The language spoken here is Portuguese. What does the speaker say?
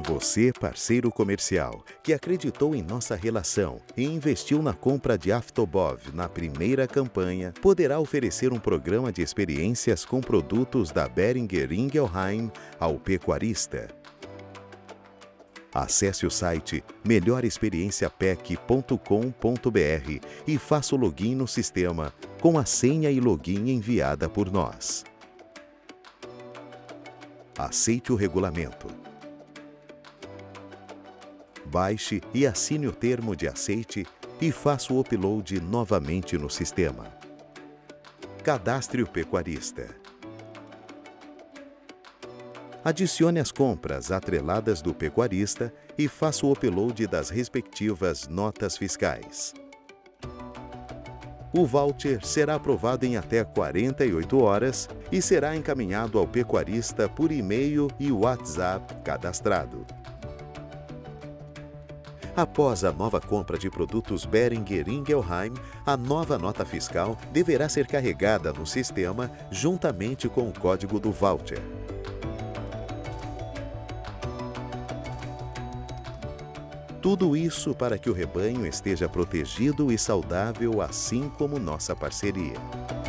Você, parceiro comercial, que acreditou em nossa relação e investiu na compra de Aftobov na primeira campanha, poderá oferecer um programa de experiências com produtos da Boehringer Ingelheim ao pecuarista. Acesse o site melhorexperienciapec.com.br e faça o login no sistema com a senha e login enviada por nós. Aceite o regulamento. Baixe e assine o termo de aceite e faça o upload novamente no sistema. Cadastre o pecuarista. Adicione as compras atreladas do pecuarista e faça o upload das respectivas notas fiscais. O voucher será aprovado em até 48 horas e será encaminhado ao pecuarista por e-mail e WhatsApp cadastrado. Após a nova compra de produtos Boehringer Ingelheim, a nova nota fiscal deverá ser carregada no sistema juntamente com o código do voucher. Tudo isso para que o rebanho esteja protegido e saudável, assim como nossa parceria.